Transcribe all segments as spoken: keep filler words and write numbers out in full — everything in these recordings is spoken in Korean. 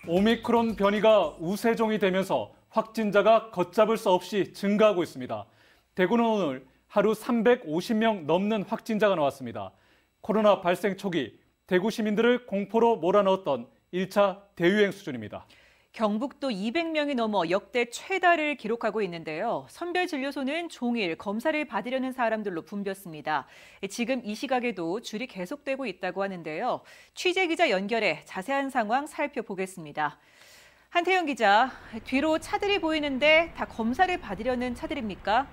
오미크론 변이가 우세종이 되면서 확진자가 걷잡을 수 없이 증가하고 있습니다. 대구는 오늘 하루 삼백오십 명 넘는 확진자가 나왔습니다. 코로나 발생 초기 대구 시민들을 공포로 몰아넣었던 일 차 대유행 수준입니다. 경북도 이백 명이 넘어 역대 최다를 기록하고 있는데요. 선별진료소는 종일 검사를 받으려는 사람들로 붐볐습니다. 지금 이 시각에도 줄이 계속되고 있다고 하는데요. 취재기자 연결해 자세한 상황 살펴보겠습니다. 한태영 기자, 뒤로 차들이 보이는데 다 검사를 받으려는 차들입니까?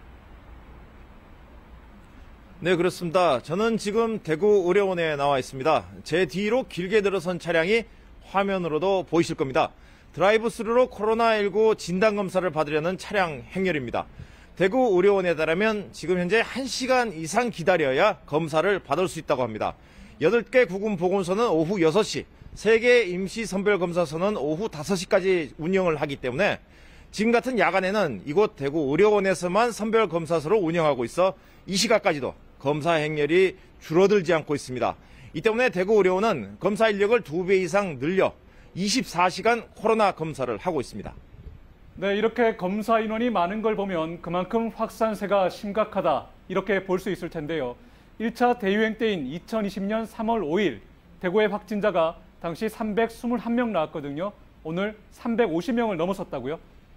네, 그렇습니다. 저는 지금 대구 의료원에 나와 있습니다. 제 뒤로 길게 들어선 차량이 화면으로도 보이실 겁니다. 드라이브스루로 코로나십구 진단검사를 받으려는 차량 행렬입니다. 대구 의료원에 따르면 지금 현재 한 시간 이상 기다려야 검사를 받을 수 있다고 합니다. 여덟 개 구군 보건소는 오후 여섯 시, 세 개 임시선별검사소는 오후 다섯 시까지 운영을 하기 때문에 지금 같은 야간에는 이곳 대구 의료원에서만 선별검사소를 운영하고 있어 이 시각까지도 검사 행렬이 줄어들지 않고 있습니다. 이 때문에 대구 의료원은 검사 인력을 두 배 이상 늘려 이십사 시간 코로나 검사를 하고 있습니다. 네, 이렇게 검사 인원이 많은 걸 보면 그만큼 확산세가 심각하다 이렇게 볼 수 있을 텐데요. 일 차 대유행 때인 이천이십 년 삼월 오일 대구의 확진자가 당시 삼백이십일 명 나왔거든요. 오늘 삼백오십 명을 넘어섰다고요?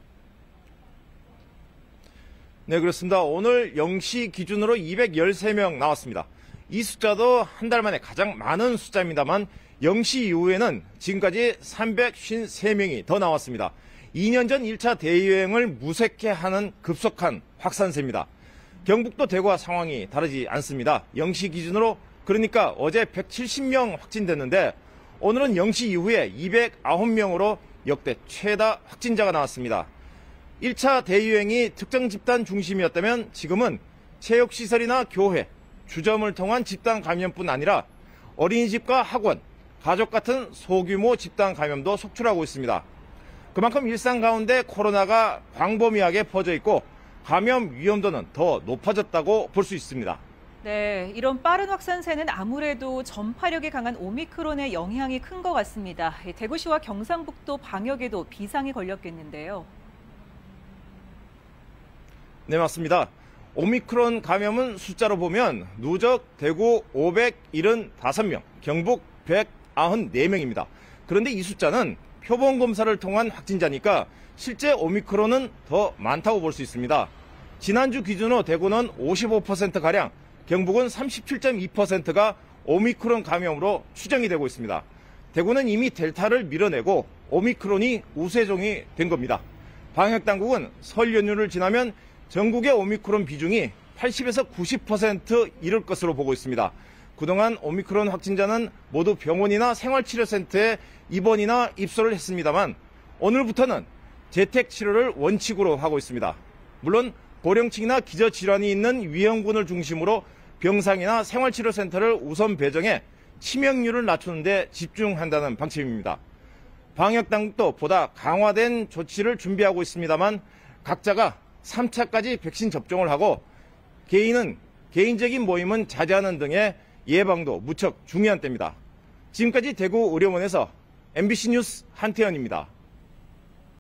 네, 그렇습니다. 오늘 영 시 기준으로 이백십삼 명 나왔습니다. 이 숫자도 한 달 만에 가장 많은 숫자입니다만 영 시 이후에는 지금까지 삼백오십삼 명이 더 나왔습니다. 이 년 전 일 차 대유행을 무색해 하는 급속한 확산세입니다. 경북도 대구와 상황이 다르지 않습니다. 영 시 기준으로 그러니까 어제 백칠십 명 확진됐는데 오늘은 영 시 이후에 이백구 명으로 역대 최다 확진자가 나왔습니다. 일 차 대유행이 특정 집단 중심이었다면 지금은 체육시설이나 교회, 주점을 통한 집단 감염뿐 아니라 어린이집과 학원, 가족 같은 소규모 집단 감염도 속출하고 있습니다. 그만큼 일상 가운데 코로나가 광범위하게 퍼져 있고 감염 위험도는 더 높아졌다고 볼 수 있습니다. 네, 이런 빠른 확산세는 아무래도 전파력이 강한 오미크론의 영향이 큰 것 같습니다. 대구시와 경상북도 방역에도 비상이 걸렸겠는데요. 네, 맞습니다. 오미크론 감염은 숫자로 보면 누적 대구 오백칠십오 명, 경북 백구십사 명입니다. 그런데 이 숫자는 표본 검사를 통한 확진자니까 실제 오미크론은 더 많다고 볼 수 있습니다. 지난주 기준으로 대구는 오십오 퍼센트가량, 경북은 삼십칠 점 이 퍼센트가 오미크론 감염으로 추정이 되고 있습니다. 대구는 이미 델타를 밀어내고 오미크론이 우세종이 된 겁니다. 방역당국은 설 연휴를 지나면 전국의 오미크론 비중이 팔십에서 구십 퍼센트 이를 것으로 보고 있습니다. 그동안 오미크론 확진자는 모두 병원이나 생활치료센터에 입원이나 입소를 했습니다만 오늘부터는 재택치료를 원칙으로 하고 있습니다. 물론 고령층이나 기저질환이 있는 위험군을 중심으로 병상이나 생활치료센터를 우선 배정해 치명률을 낮추는 데 집중한다는 방침입니다. 방역당국도 보다 강화된 조치를 준비하고 있습니다만 각자가 삼 차까지 백신 접종을 하고 개인은 개인적인 모임은 자제하는 등의 예방도 무척 중요한 때입니다. 지금까지 대구 의료원에서 엠비씨 뉴스 한태현입니다.